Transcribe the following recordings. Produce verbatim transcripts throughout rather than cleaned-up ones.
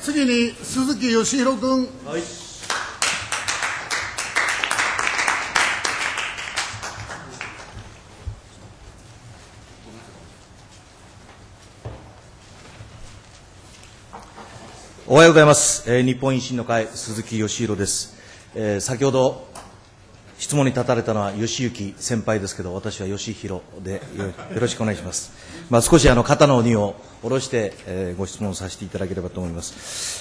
次に鈴木義弘君。 はい。おはようございます。えー、日本維新の会、鈴木義弘です。えー、先ほど質問に立たれたのは義行先輩ですけど、私は義弘で よ, よろしくお願いします。まあ、少しあの肩の荷を下ろして、えー、ご質問させていただければと思います。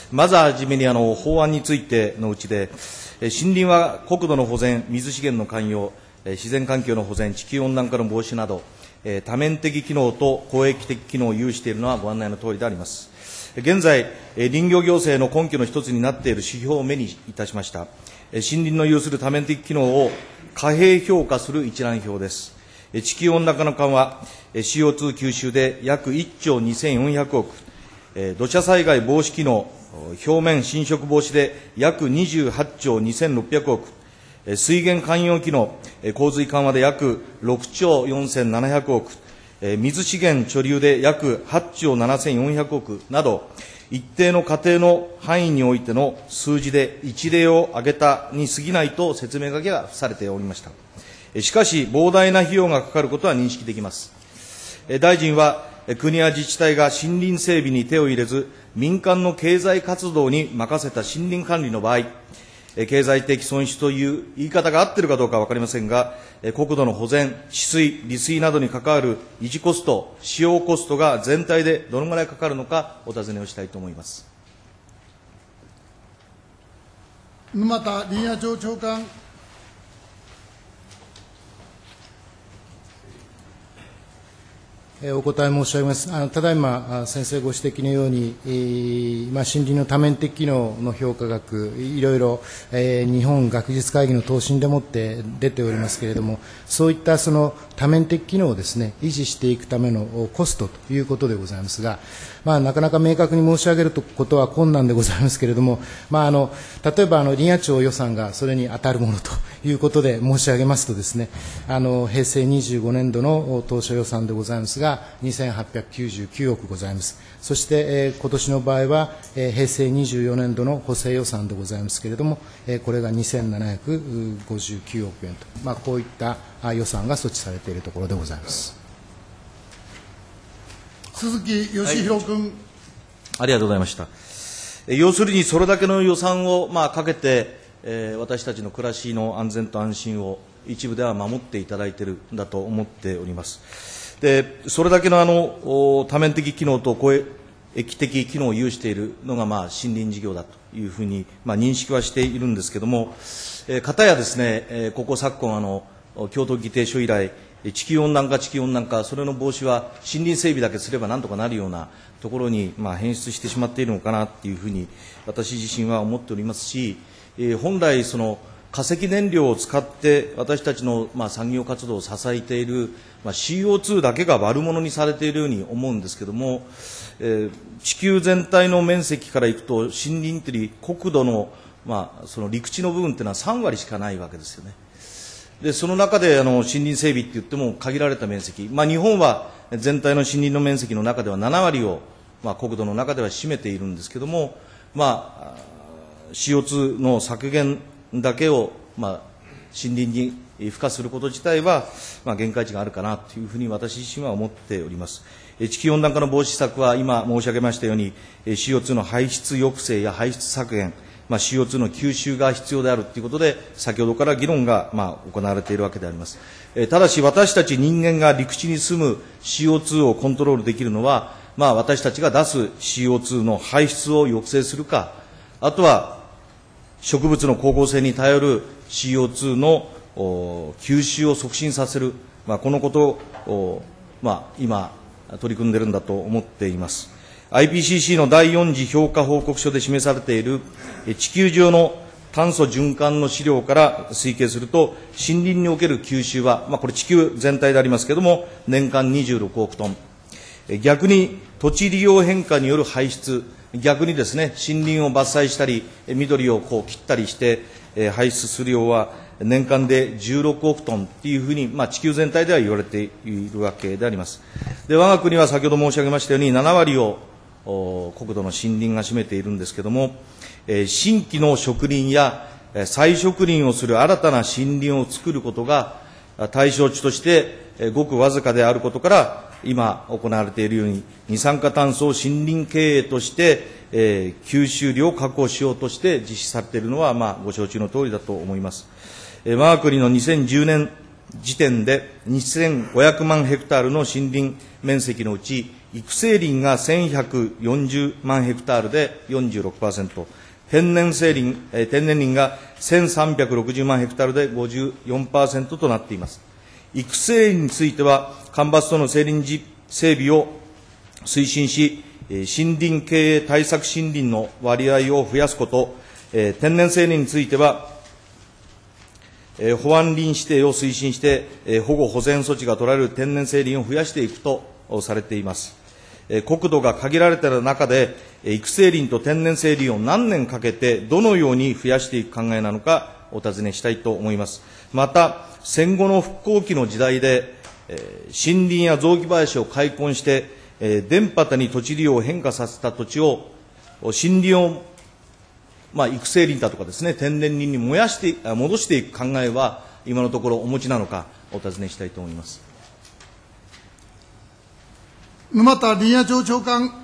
まずはじめにあの法案についてのうちで、えー、森林は国土の保全、水資源の寛容、えー、自然環境の保全、地球温暖化の防止など、えー、多面的機能と公益的機能を有しているのはご案内のとおりであります。現在、林業行政の根拠の一つになっている指標を目にいたしました。森林の有する多面的機能を可平評価する一覧表です。地球温暖化の緩和、シーオーツー 吸収で約いっちょうにせんよんひゃくおく、土砂災害防止機能、表面浸食防止で約にじゅうはちちょうにせんろっぴゃくおく、水源寛容機能、洪水緩和で約ろくちょうよんせんななひゃくおく、水資源貯留で約はちちょうななせんよんひゃくおくなど、一定の過程の範囲においての数字で一例を挙げたに過ぎないと説明書きが付されておりました。しかし、膨大な費用がかかることは認識できます。大臣は、国や自治体が森林整備に手を入れず、民間の経済活動に任せた森林管理の場合、経済的損失という言い方が合っているかどうかは分かりませんが、国土の保全、治水、利水などに関わる維持コスト、使用コストが全体でどのぐらいかかるのか、お尋ねをしたいと思います。 沼田林野庁長官。 お答え申し上げます。あのただいま先生ご指摘のように、えーまあ、森林の多面的機能の評価額、いろいろ、えー、日本学術会議の答申でもって出ておりますけれども、そういったその多面的機能をですね、維持していくためのコストということでございますが、まあ、なかなか明確に申し上げることは困難でございますけれども、まあ、あの例えばあの林野庁予算がそれに当たるものということで申し上げますとですね、あの平成にじゅうごねんどの当初予算でございますが、にせんはっぴゃくきゅうじゅうきゅうおくございます。そして、えー、今年の場合は、えー、平成にじゅうよねんどの補正予算でございますけれども、えー、これがにせんななひゃくごじゅうきゅうおくえんと、まあ、こういった予算が措置されているところでございます。 鈴木義弘君、はい、 ありがとうございました。要するに、それだけの予算を、まあ、かけて、えー、私たちの暮らしの安全と安心を一部では守っていただいているんだと思っております。でそれだけのあの多面的機能と公益的機能を有しているのが、まあ、森林事業だというふうに、まあ、認識はしているんですけれども、えー、かたやですね、えー、ここ昨今あの、京都議定書以来、地球温暖化、地球温暖化、それの防止は森林整備だけすればなんとかなるようなところに、まあ、変質してしまっているのかなというふうに、私自身は思っておりますし、えー、本来その、化石燃料を使って私たちの、まあ、産業活動を支えている、まあ、シーオーツー だけが悪者にされているように思うんですけれども、えー、地球全体の面積からいくと森林という国土の、まあ、その陸地の部分というのはさんわりしかないわけですよね。でその中であの森林整備といっても限られた面積、まあ、日本は全体の森林の面積の中ではななわりを、まあ、国土の中では占めているんですけれども、まあ、シーオーツー の削減だけを、まあ、森林に付加すること自体は、まあ、限界値があるかなというふうに私自身は思っております。地球温暖化の防止策は今申し上げましたように シーオーツー の排出抑制や排出削減、まあ、シーオーツー の吸収が必要であるということで先ほどから議論が、まあ、行われているわけであります。ただし私たち人間が陸地に住む シーオーツー をコントロールできるのは、まあ、私たちが出す シーオーツー の排出を抑制するか、あとは植物の光合成に頼る シーオーツー の吸収を促進させる、まあ、このことを、まあ、今取り組んでいるんだと思っています。アイピーシーシー のだいよん次評価報告書で示されている地球上の炭素循環の資料から推計すると、森林における吸収は、まあ、これ地球全体でありますけれども、年間にじゅうろくおくトン。逆に土地利用変化による排出、逆にですね、森林を伐採したり、緑をこう切ったりして、えー、排出する量は年間でじゅうろくおくトンというふうに、まあ、地球全体では言われているわけであります。で、我が国は先ほど申し上げましたように、ななわりを国土の森林が占めているんですけれども、えー、新規の植林や再植林をする新たな森林を作ることが対象地としてごくわずかであることから、今行われているように二酸化炭素を森林経営として、えー、吸収量を確保しようとして実施されているのは、まあ、ご承知の通りだと思います。えー、我が国のにせんじゅうねん時点でにせんごひゃくまんヘクタールの森林面積のうち、育成林がせんひゃくよんじゅうまんヘクタールで よんじゅうろくパーセント、天然成林、えー、天然林がせんさんびゃくろくじゅうまんヘクタールで ごじゅうよんパーセント となっています。育成林については、干ばつとの成林整備を推進し、森林経営対策森林の割合を増やすこと、天然成林については、保安林指定を推進して、保護保全措置が取られる天然成林を増やしていくとされています。国土が限られている中で、育成林と天然成林を何年かけてどのように増やしていく考えなのかお尋ねしたいと思います。また、戦後の復興期の時代で、森林や雑木林を開墾して、田畑に土地利用を変化させた土地を、森林を、まあ、育成林だとかですね、天然林に燃やして、戻していく考えは、今のところお持ちなのか、お尋ねしたいと思います。 沼田林野庁長官。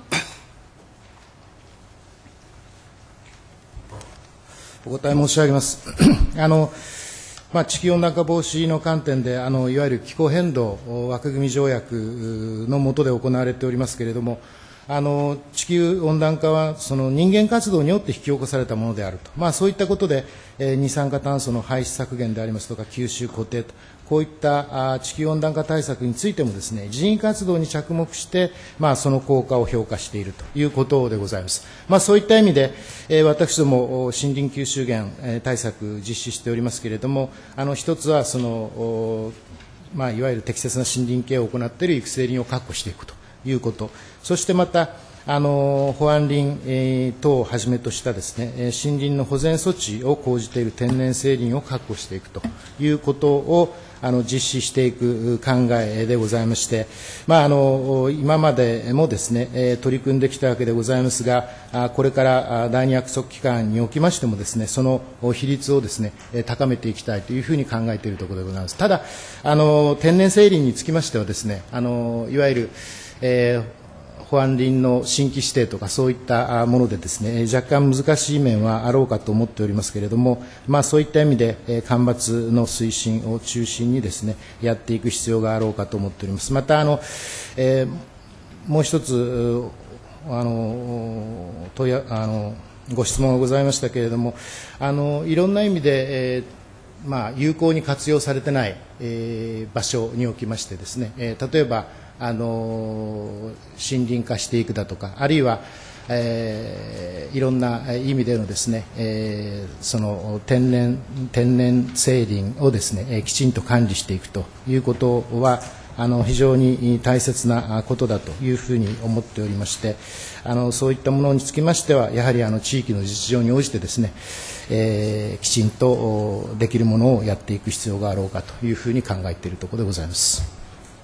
お答え申し上げます。あのまあ、地球温暖化防止の観点で、あのいわゆる気候変動枠組み条約の下で行われておりますけれども、あの地球温暖化はその人間活動によって引き起こされたものであると、まあ、そういったことで、えー、二酸化炭素の排出削減でありますとか、吸収固定と、こういったあ地球温暖化対策についてもですね、人為活動に着目して、まあ、その効果を評価しているということでございます。まあ、そういった意味で、えー、私ども森林吸収減、えー、対策実施しておりますけれども、あの一つはその、まあ、いわゆる適切な森林経営を行っている育成林を確保していくということ、そしてまた、あの保安林、えー、等をはじめとしたですね、森林の保全措置を講じている天然成林を確保していくということをあの実施していく考えでございまして、まあ、あの今までもですね、取り組んできたわけでございますが、これから第二約束期間におきましてもですね、その比率をですね、高めていきたいというふうに考えているところでございます。ただ、あの天然成林につきましてはですね、あのいわゆる、えー保安林の新規指定とかそういったものでですね、若干難しい面はあろうかと思っておりますけれども、まあ、そういった意味で干ばつの推進を中心にですね、やっていく必要があろうかと思っております。またあの、えー、もう一つあの問いあのご質問がございましたけれども、あのいろんな意味で、えーまあ、有効に活用されてない、えー、場所におきましてですね、えー、例えばあの森林化していくだとか、あるいは、えー、いろんな意味でのですね、えー、その天然天然成林をですね、えー、きちんと管理していくということはあの非常に大切なことだというふうに思っておりまして、あのそういったものにつきましてはやはりあの地域の実情に応じてですね、えー、きちんとできるものをやっていく必要があろうかというふうに考えているところでございます。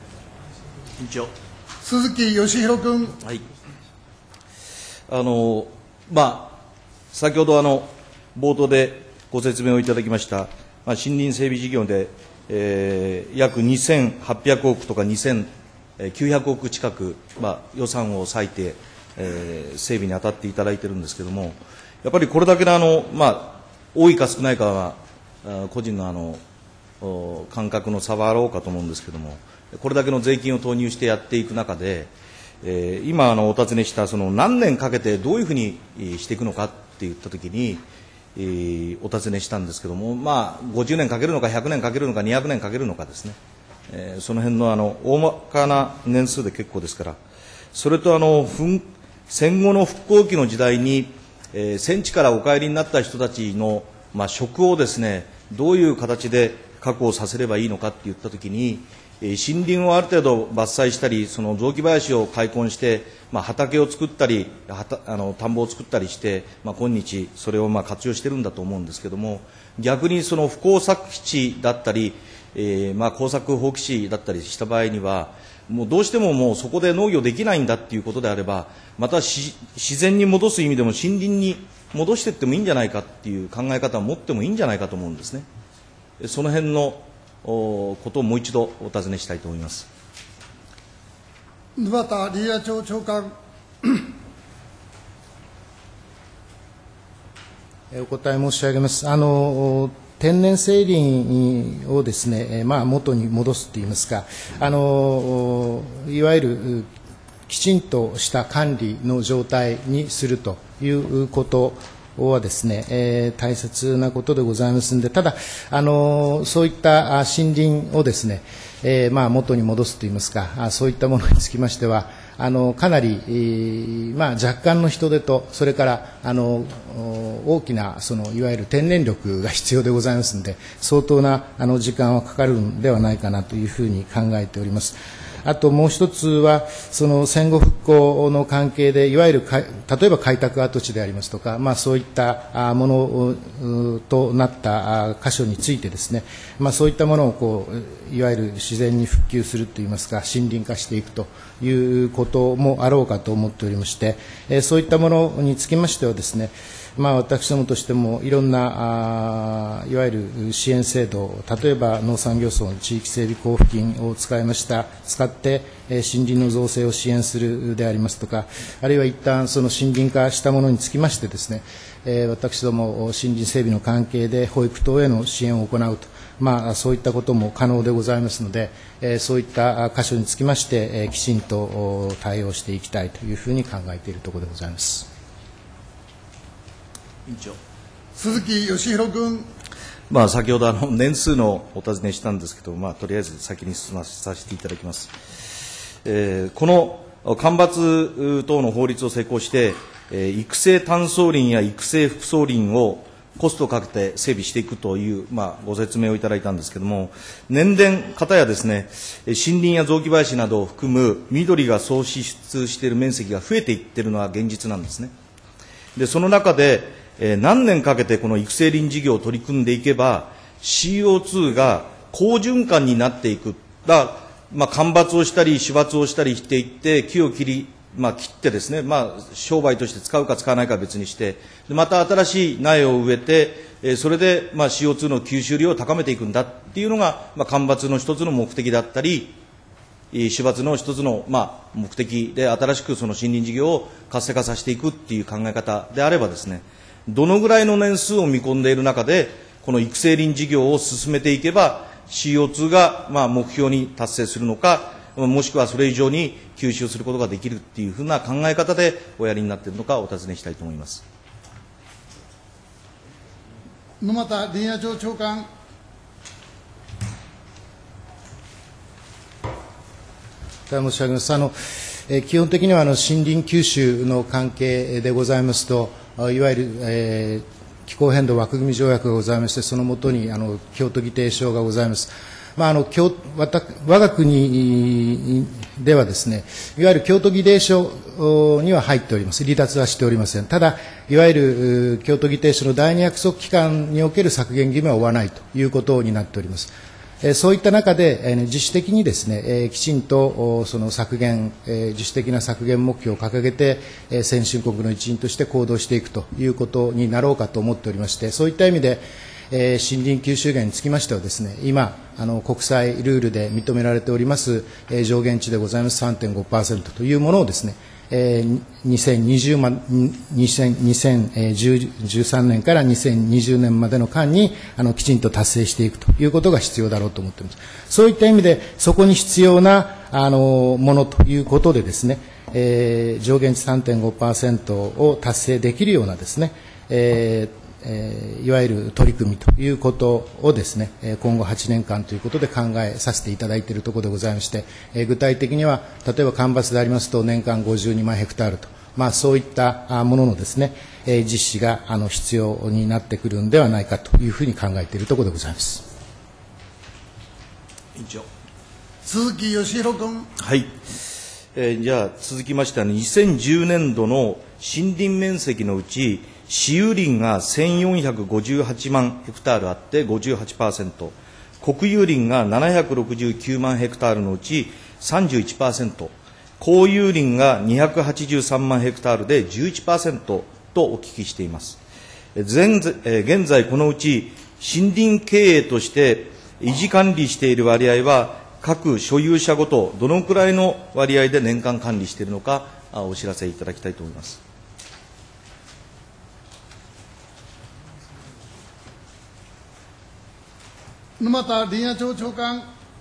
鈴木義弘君。 はい。あの、まあ、先ほどあの、冒頭でご説明をいただきました、まあ、森林整備事業で、えー、約にせんはっぴゃくおくとかにせんきゅうひゃくおく近く、まあ、予算を割いて、えー、整備に当たっていただいているんですけれども、やっぱりこれだけのあの、まあ、多いか少ないかは、個人のあの、感覚の差はあろうかと思うんですけれども、これだけの税金を投入してやっていく中で、えー、今あのお尋ねしたその何年かけてどういうふうにしていくのかっていったときに、えー、お尋ねしたんですけども、まあ、ごじゅうねんかけるのかひゃくねんかけるのかにひゃくねんかけるのかですね、えー、その辺のあの大まかな年数で結構ですから、それとあの戦後の復興期の時代に、えー、戦地からお帰りになった人たちの、まあ、職をですね、どういう形で確保させればいいのかって言ったときに、森林をある程度伐採したり、その雑木林を開墾して、まあ、畑を作ったり、はたあの田んぼを作ったりして、まあ、今日、それをまあ活用しているんだと思うんですけれども、逆にその不耕作地だったり、えーまあ、耕作放棄地だったりした場合には、 もうどうしてももうそこで農業できないんだっていうことであれば、またし自然に戻す意味でも森林に戻していってもいいんじゃないかっていう考え方を持ってもいいんじゃないかと思うんですね。その辺のことをもう一度お尋ねしたいと思います。 沼田林野庁長官。 お答え申し上げます。あの天然製林をですね、まあ、元に戻すといいますか、あのいわゆるきちんとした管理の状態にするということはですね、えー、大切なことでございますので、ただ、あのそういった森林をですね、えーまあ、元に戻すといいますか、そういったものにつきましては、あのかなり、えーまあ、若干の人手と、それからあの大きなそのいわゆる天然力が必要でございますので、相当なあの時間はかかるのではないかなというふうに考えております。あともう一つは、その戦後復興の関係で、いわゆるか例えば開拓跡地でありますとか、まあ、そういったものとなった箇所についてですね、まあ、そういったものをこういわゆる自然に復旧するといいますか、森林化していくということもあろうかと思っておりまして、そういったものにつきましてはですね、まあ、私どもとしてもいろんなあいわゆる支援制度、例えば農産業村地域整備交付金を使いました使って、えー、森林の造成を支援するでありますとか、あるいは一旦その森林化したものにつきましてですね、えー、私ども森林整備の関係で保育等への支援を行うと、まあ、そういったことも可能でございますので、えー、そういった箇所につきまして、えー、きちんと対応していきたいというふうに考えているところでございます。 委員長。 鈴木義弘君。 まあ、先ほどあの年数のお尋ねしたんですけど、まあ、とりあえず先に進まさせていただきます。えー、この間伐等の法律を施行して、えー、育成単層林や育成副層林をコストをかけて整備していくという、まあ、ご説明をいただいたんですけれども、年々、方やですね、森林や雑木林などを含む緑が創出している面積が増えていっているのは現実なんですね。で、その中で、えー、何年かけてこの育成林事業を取り組んでいけば シーオーツー が好循環になっていく。だ、まあ、間伐をしたり、死伐をしたりしていって、木を切り、まあ、切ってですね、まあ、商売として使うか使わないかは別にして、また新しい苗を植えて、えー、それで、まあ、シーオーツー の吸収量を高めていくんだっていうのが、まあ、間伐の一つの目的だったり、死伐の一つの、まあ、目的で、新しくその森林事業を活性化させていくっていう考え方であればですね、どのぐらいの年数を見込んでいる中で、この育成林事業を進めていけば、シーオーツー がまあ目標に達成するのか、もしくはそれ以上に吸収することができるっていうふうな考え方でおやりになっているのかお尋ねしたいと思います。 沼田林野庁長官。 申し上げます。あのえ基本的にはあの森林吸収の関係でございますと、いわゆる、えー、気候変動枠組条約がございまして、そのもとにあの京都議定書がございます。まあ、あの京わた我が国ではですね、いわゆる京都議定書には入っております。離脱はしておりません。ただ、いわゆる京都議定書の第二約束期間における削減義務は負わないということになっております。そういった中で、自主的にですね、きちんとその削減、自主的な削減目標を掲げて、先進国の一員として行動していくということになろうかと思っておりまして、そういった意味で、森林吸収源につきましてはですね、今、あの国際ルールで認められております、上限値でございます さんてんごパーセント というものをですね、にせんにじゅうさんねんからにせんにじゅうねんまでの間にあのきちんと達成していくということが必要だろうと思っています。そういった意味で、そこに必要なあのものということでですね、えー、上限値 さんてんごパーセント を達成できるようなですね、えーえー、いわゆる取り組みということをですね、今後はちねんかんということで考えさせていただいているところでございまして、えー、具体的には、例えば間伐でありますと年間ごじゅうにまんヘクタールと、まあ、そういったもののですね、えー、実施があの必要になってくるんではないかというふうに考えているところでございます。 委員長。 鈴木義弘君。 はい。えー、じゃあ続きましては、にせんじゅうねんどの森林面積のうち、私有林がせんよんひゃくごじゅうはちまんヘクタールあって ごじゅうはちパーセント、国有林がななひゃくろくじゅうきゅうまんヘクタールのうちさんじゅういちパーセント、公有林がにひゃくはちじゅうさんまんヘクタールで じゅういちパーセント とお聞きしています。現在、このうち森林経営として維持管理している割合は、各所有者ごとどのくらいの割合で年間管理しているのか、お知らせいただきたいと思います。 沼田林野庁長官。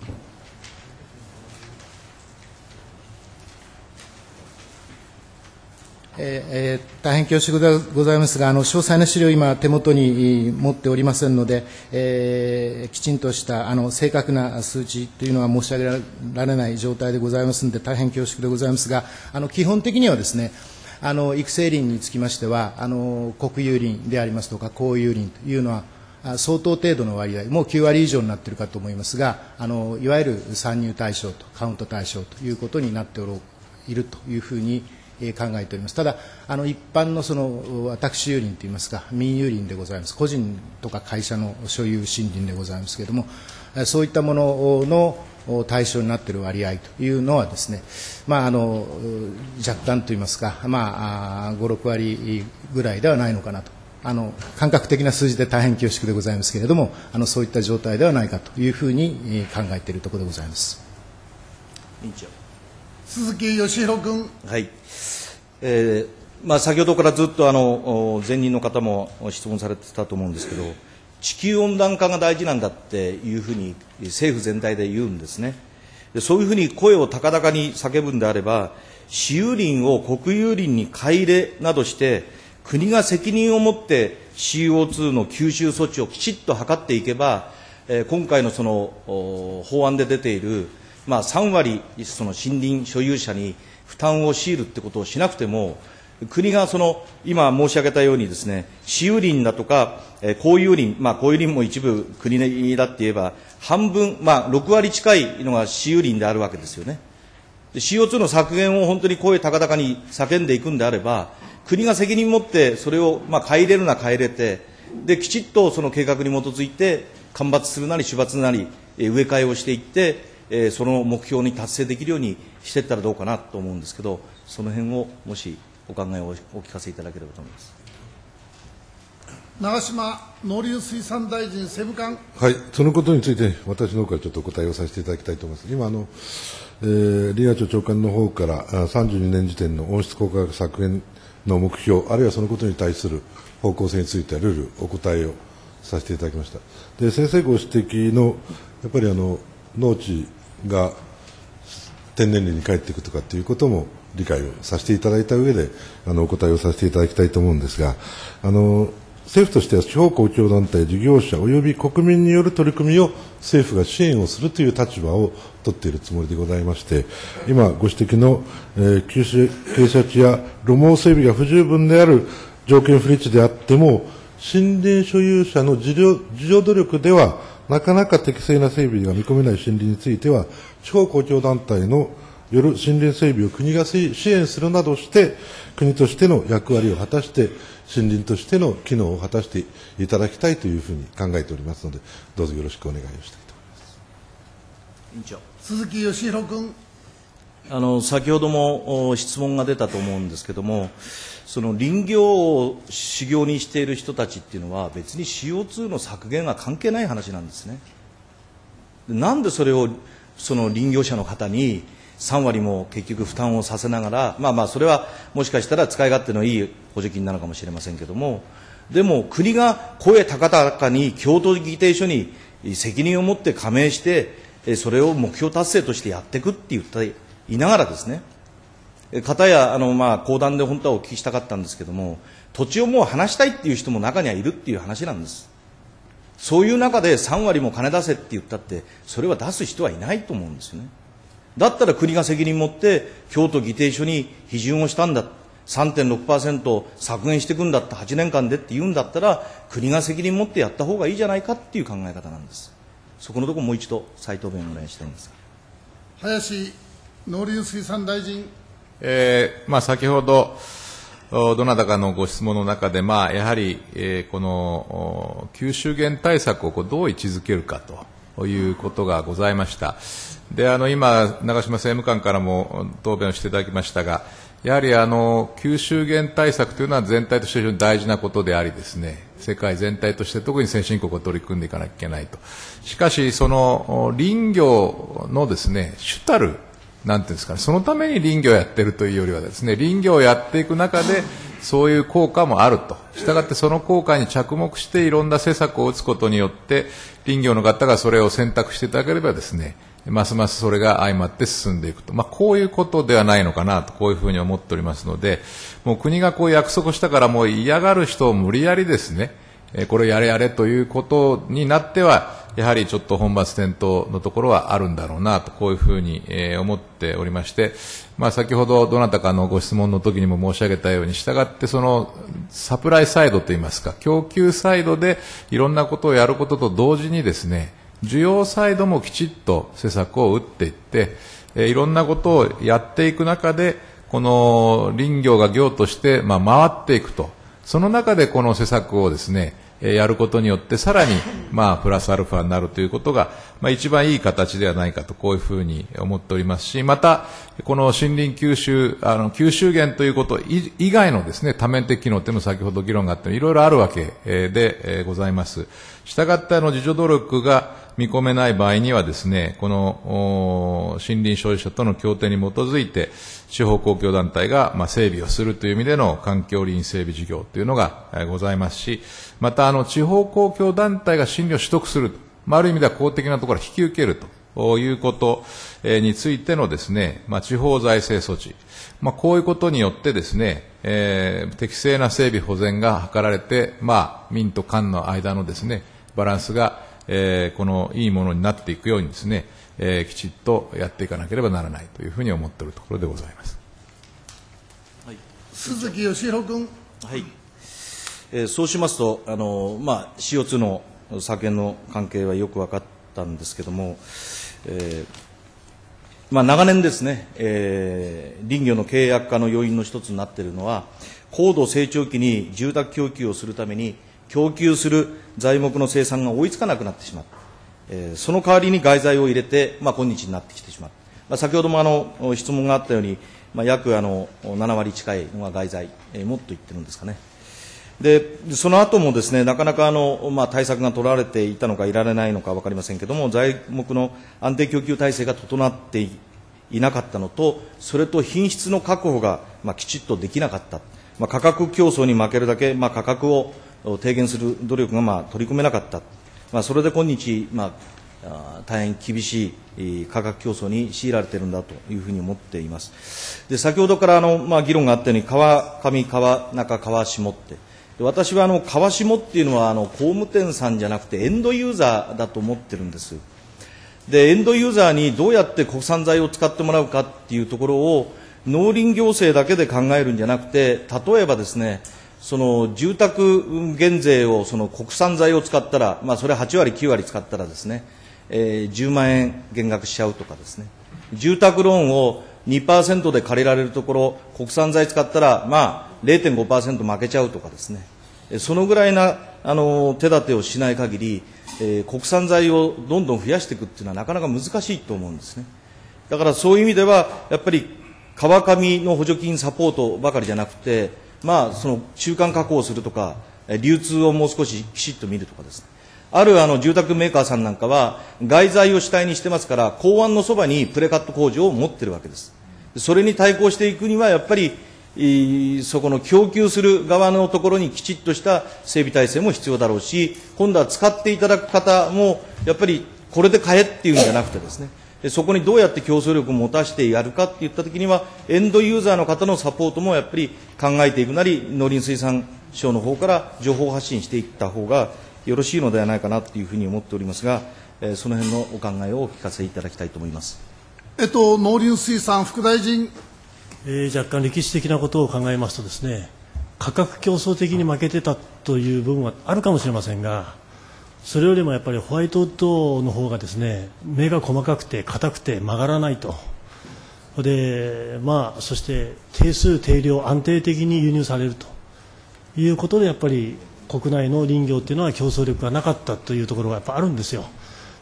えー、大変恐縮でございますが、あの詳細な資料、今、手元に持っておりませんので、えー、きちんとしたあの正確な数値というのは申し上げられない状態でございますので、大変恐縮でございますが、あの基本的にはですね、あの育成林につきましては、あの国有林でありますとか、公有林というのは、相当程度の割合、もうきゅうわり以上になっているかと思いますが、あのいわゆる参入対象と、カウント対象ということになっておるいるというふうに考えております。ただ、あの一般のその私有林といいますか、民有林でございます。個人とか会社の所有森林でございますけれども、そういったものの対象になっている割合というのはですね、まあ、あの若干といいますか、まあ、ご、ろくわりぐらいではないのかなと。あの感覚的な数字で大変恐縮でございますけれども、あのそういった状態ではないかというふうに考えているところでございます。 委員長。 鈴木義弘君。 はい。えーまあ、先ほどからずっとあの前任の方も質問されてたと思うんですけど、地球温暖化が大事なんだっていうふうに政府全体で言うんですね。でそういうふうに声を高々に叫ぶんであれば、私有林を国有林に買い入れなどして、国が責任を持って シーオーツー の吸収措置をきちっと図っていけば、えー、今回のその法案で出ている、まあ、さんわりその森林所有者に負担を強いるってことをしなくても、国がその今申し上げたようにですね、私有林だとか、えー、公有林、まあ、公有林も一部国だって言えば、半分、まあ、ろくわり近いのが私有林であるわけですよね。で シーオーツー の削減を本当に声高々に叫んでいくんであれば、国が責任を持ってそれをまあ買い入れるな買い入れて、できちっとその計画に基づいて間伐するなり種伐なり植え替えをしていって、えー、その目標に達成できるようにしていったらどうかなと思うんですけど、その辺をもしお考えをお聞かせいただければと思います。 長島農林水産大臣政務官。 はい、そのことについて私の方からちょっとお答えをさせていただきたいと思います。今あの、えー、林野庁長官の方からさんじゅうにねん時点の温室効果ガス削減の目標、あるいはそのことに対する方向性についてはルールお答えをさせていただきました。で先生ご指摘のやっぱりあの農地が天然林に帰っていくとかっていうことも理解をさせていただいた上であのお答えをさせていただきたいと思うんですが、あの政府としては地方公共団体、事業者および国民による取り組みを政府が支援をするという立場を取っているつもりでございまして、今ご指摘の、えー、傾斜地や路網整備が不十分である条件不立地であっても、森林所有者の自助自助努力ではなかなか適正な整備が見込めない森林については、地方公共団体のよる森林整備を国が支援するなどして、国としての役割を果たして、森林としての機能を果たしていただきたいというふうに考えておりますので、どうぞよろしくお願いをしたいと思います。 委員長。 鈴木義弘君。 あの先ほども質問が出たと思うんですけれども、その林業を修行にしている人たちっていうのは、別に シーオーツー の削減は関係ない話なんですね。なんでそれをその林業者の方にさんわりも結局負担をさせながら、まあまあそれはもしかしたら使い勝手のいい補助金なのかもしれませんけれども、でも国が声高々に京都議定書に責任を持って加盟して、それを目標達成としてやっていくって言っていながらですね、片やあのまあ公団で本当はお聞きしたかったんですけれども、土地をもう離したいっていう人も中にはいるっていう話なんです。そういう中でさんわりも金出せって言ったって、それは出す人はいないと思うんですよね。だったら国が責任を持って京都議定書に批准をしたんだ、さんてんろくパーセント 削減していくんだってはちねんかんでって言うんだったら、国が責任を持ってやった方がいいじゃないかっていう考え方なんです。そこのところもう一度再答弁をお願いしたいんですが。 林農林水産大臣。 えーまあ、先ほどどなたかのご質問の中で、まあ、やはり、えー、この吸収減対策をこうどう位置づけるかということがございました。で、あの今、長嶋政務官からも答弁をしていただきましたが、やはりあの吸収源対策というのは全体として非常に大事なことでありですね、世界全体として特に先進国を取り組んでいかなきゃいけないと。しかし、その林業のですね、主たるなんていうんですかね、そのために林業をやっているというよりはですね、林業をやっていく中でそういう効果もあると。したがってその効果に着目していろんな施策を打つことによって林業の方がそれを選択していただければですね、ますますそれが相まって進んでいくと、まあ、こういうことではないのかなと、こういうふうに思っておりますので、もう国がこう約束したからもう嫌がる人を無理やりですね、これやれやれということになっては、やはりちょっと本末転倒のところはあるんだろうなと、こういうふうに思っておりまして、まあ、先ほどどなたかのご質問の時にも申し上げたように、従ってそのサプライサイドといいますか、供給サイドでいろんなことをやることと同時にですね、需要サイドもきちっと施策を打っていって、いろんなことをやっていく中で、この林業が業として、まあ、回っていくと。その中でこの施策をですね、やることによってさらに、まあ、プラスアルファになるということが、まあ、一番いい形ではないかと、こういうふうに思っておりますし、また、この森林吸収、あの、吸収源ということ以外のですね、多面的機能というのも先ほど議論があったようにいろいろあるわけでございます。したがって、あの、自助努力が見込めない場合にはですね、この森林所有者との協定に基づいて、地方公共団体がまあ整備をするという意味での環境林整備事業というのがございますし、またあの地方公共団体が森林を取得する、まあ、ある意味では公的なところを引き受けるということについてのですね、まあ、地方財政措置、まあ、こういうことによってですね、えー、適正な整備保全が図られて、まあ、民と官の間のですね、バランスが、えー、このいいものになっていくようにですね、えー、きちっとやっていかなければならないというふうに思っているところでございます。 はい、鈴木義弘君。 はい、えー、そうしますと、あのまあ、シーオーツー の削減の関係はよく分かったんですけれども、えーまあ、長年ですね、えー、林業の経営悪化の要因の一つになっているのは、高度成長期に住宅供給をするために、供給する材木の生産が追いつかなくなってしまう。えー、その代わりに外材を入れて、まあ、今日になってきてしまう。まあ、先ほどもあの質問があったように、まあ、約あのななわり近いのが外材、えー、もっと言ってるんですかね。で、その後もですね、なかなかあの、まあ、対策が取られていたのかいられないのか分かりませんけれども、材木の安定供給体制が整っていなかったのと、それと品質の確保が、まあ、きちっとできなかった。まあ、価格競争に負けるだけ、まあ、価格を低減する努力が、まあ、取り組めなかった。まあ、それで今日、まあ、大変厳しい価格競争に強いられているんだというふうに思っています。で、先ほどからあの、まあ、議論があったように、川上、川中、川下って、私はあの川下っていうのはあの工務店さんじゃなくてエンドユーザーだと思ってるんです。で、エンドユーザーにどうやって国産材を使ってもらうかっていうところを農林行政だけで考えるんじゃなくて、例えばですね、その住宅減税をその国産材を使ったら、まあ、それはちわりきゅうわり使ったらですね、えー、じゅうまんえん減額しちゃうとかですね、住宅ローンを にパーセント で借りられるところ国産材使ったら、まあ、れいてんごパーセント 負けちゃうとかですね、そのぐらいなあの手立てをしない限り、えー、国産材をどんどん増やしていくっていうのはなかなか難しいと思うんですね。だからそういう意味ではやっぱり川上の補助金サポートばかりじゃなくて、まあ、その中間確保するとか流通をもう少しきちっと見るとかですね、あるあの住宅メーカーさんなんかは外材を主体にしてますから、港湾のそばにプレカット工場を持っているわけです。それに対抗していくにはやっぱりそこの供給する側のところにきちっとした整備体制も必要だろうし、今度は使っていただく方もやっぱりこれで買えっていうんじゃなくてですね、そこにどうやって競争力を持たせてやるかっていったときには、エンドユーザーの方のサポートもやっぱり考えていくなり、農林水産省の方から情報発信していった方がよろしいのではないかなというふうに思っておりますが、その辺のお考えをお聞かせいただきたいと思います。 えっと、農林水産副大臣。 えー、若干歴史的なことを考えますとですね、価格競争的に負けてたという部分はあるかもしれませんが、それよりもやっぱりホワイトウッドの方がですね、目が細かくて硬くて曲がらないと。で、まあ、そして定数定量安定的に輸入されるということで、やっぱり国内の林業っていうのは競争力がなかったというところがやっぱあるんですよ。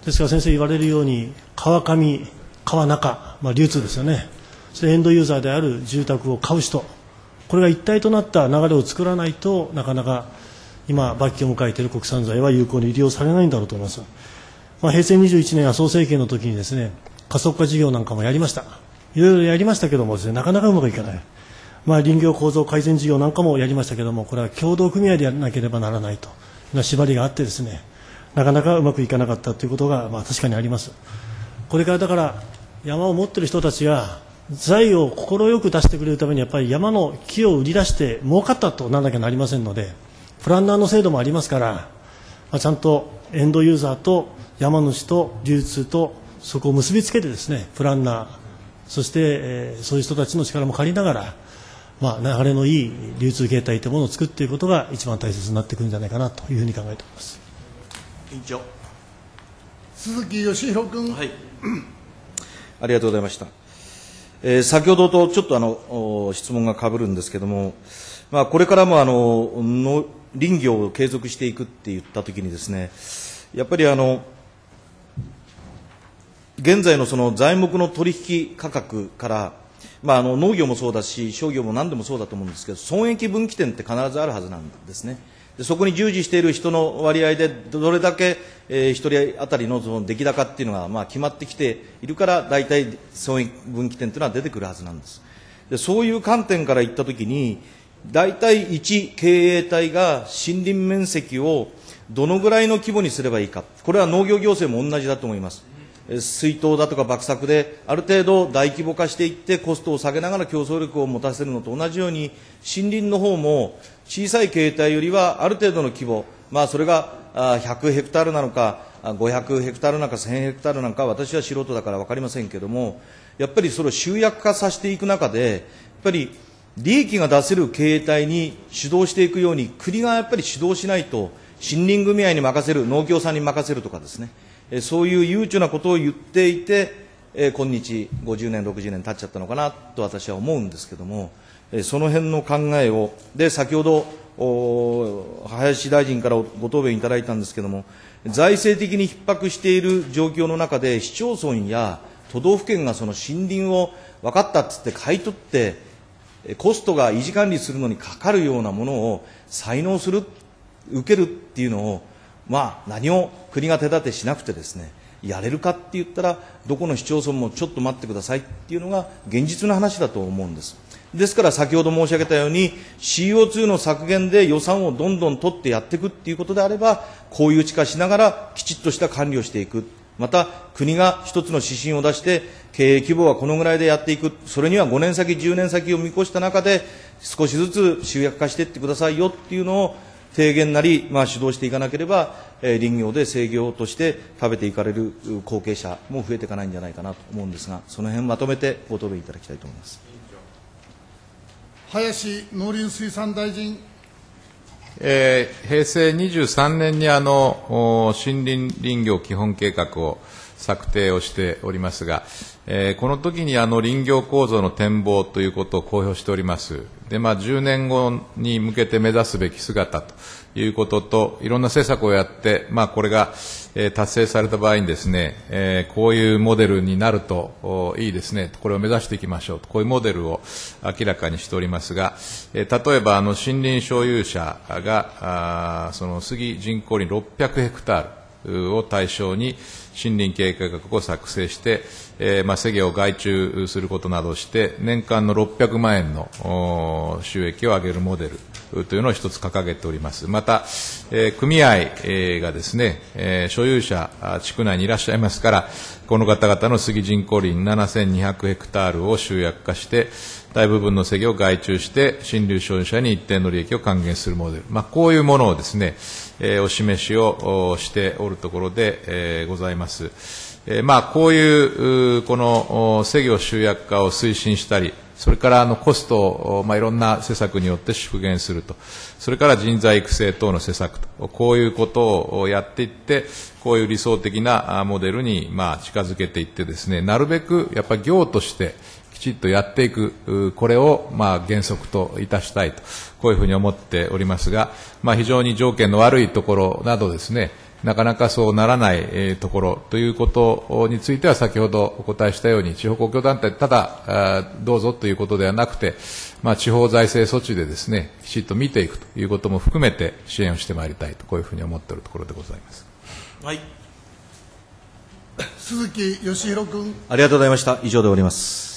ですから先生言われるように川上、川中、まあ、流通ですよね。そしてエンドユーザーである住宅を買う人、これが一体となった流れを作らないとなかなか今末期を迎えている国産材は有効に利用されないんだろうと思います。まあ、平成にじゅういちねん麻生政権の時にですね、加速化事業なんかもやりました。いろいろやりましたけどもですね、なかなかうまくいかない。まあ、林業構造改善事業なんかもやりましたけども、これは協同組合でやらなければならないというような縛りがあってですね、なかなかうまくいかなかったということが、まあ、確かにあります。これからだから山を持っている人たちが財を快く出してくれるためにやっぱり山の木を売り出して儲かったとならなきゃなりませんので、プランナーの制度もありますから、まあ、ちゃんとエンドユーザーと山主と流通とそこを結びつけてですね、プランナー、そして、えー、そういう人たちの力も借りながら、まあ、流れのいい流通形態というものを作っていくことが一番大切になってくるんじゃないかなというふうに考えております。 委員長。 鈴木義弘君。 はい。ありがとうございました。えー、先ほどとちょっとあの質問がかぶるんですけれども、まあ、これからもあのの林業を継続していくって言ったときにですね、やっぱりあの現在のその材木の取引価格から、まあ、あの農業もそうだし商業も何でもそうだと思うんですけど、損益分岐点って必ずあるはずなんですね。でそこに従事している人の割合でどれだけ、えー、一人当たりのその出来高っていうのがまあ決まってきているから、大体損益分岐点というのは出てくるはずなんです。でそういう観点から言ったときに、大体一経営体が森林面積をどのぐらいの規模にすればいいか、これは農業行政も同じだと思います。水稲だとか爆作である程度大規模化していってコストを下げながら競争力を持たせるのと同じように、森林の方も小さい経営体よりはある程度の規模、まあ、それがひゃくヘクタールなのかごひゃくヘクタールなのかせんヘクタールなのか、私は素人だから分かりませんけれども、やっぱりそれを集約化させていく中で、やっぱり利益が出せる経営体に主導していくように、国がやっぱり主導しないと、森林組合に任せる、農協さんに任せるとかですね、そういう悠長なことを言っていて、今日ごじゅうねんろくじゅうねん経っちゃったのかなと私は思うんですけれども、その辺の考えを、で先ほど林大臣からご答弁いただいたんですけれども、財政的に逼迫している状況の中で、市町村や都道府県がその森林を分かったっつって買い取って、コストが維持管理するのにかかるようなものを採納する、受けるっていうのを、まあ、何を国が手立てしなくてですね、やれるかって言ったら、どこの市町村もちょっと待ってくださいっていうのが現実の話だと思うんです。ですから先ほど申し上げたように シーオーツー の削減で予算をどんどん取ってやっていくっていうことであれば、公有地化しながらきちっとした管理をしていく。また国が一つの指針を出して経営規模はこのぐらいでやっていく、それにはごねん先じゅうねん先を見越した中で少しずつ集約化していってくださいよっていうのを提言なり、まあ、主導していかなければ、えー、林業で制業として食べていかれる後継者も増えていかないんじゃないかなと思うんですが、その辺まとめてご答弁いただきたいと思います。 林農林水産大臣。 えー、平成にじゅうさんねんにあの森林林業基本計画を策定をしておりますが、えー、この時にあの林業構造の展望ということを公表しております。で、まあ、じゅうねんごに向けて目指すべき姿ということと、いろんな施策をやって、まあ、これが、えー、達成された場合にですね、えー、こういうモデルになるといいですね、これを目指していきましょうと、こういうモデルを明らかにしておりますが、えー、例えばあの森林所有者が、あその杉人工林ろっぴゃくヘクタールを対象に森林経営計画を作成して、えーまあ、セゲを外注することなどをして年間のろっぴゃくまんえんの収益を上げるモデルというのを一つ掲げております。また、えー、組合がですね、えー、所有者地区内にいらっしゃいますから、この方々の杉人工林ななせんにひゃくヘクタールを集約化して大部分のセゲを外注して森林所有者に一定の利益を還元するモデル、まあ、こういうものをですね、えー、お示しをしておるところで、えー、ございます。えーまあ、こういうこのセ業集約化を推進したり、それからあのコストを、まあ、いろんな施策によって縮減すると、それから人材育成等の施策と、こういうことをやっていって、こういう理想的なモデルにまあ近づけていってですね、なるべくやっぱり業としてきちっとやっていく、これをまあ原則といたしたいと、こういうふうに思っておりますが、まあ、非常に条件の悪いところなどですね、 なかなかそうならない、えー、ところということについては、先ほどお答えしたように、地方公共団体、ただあどうぞということではなくて、まあ、地方財政措置でですね、きちっと見ていくということも含めて支援をしてまいりたいと、こういうふうに思っているところでございます。 はい、 鈴木義弘君。 ありがとうございました。以上で終わります。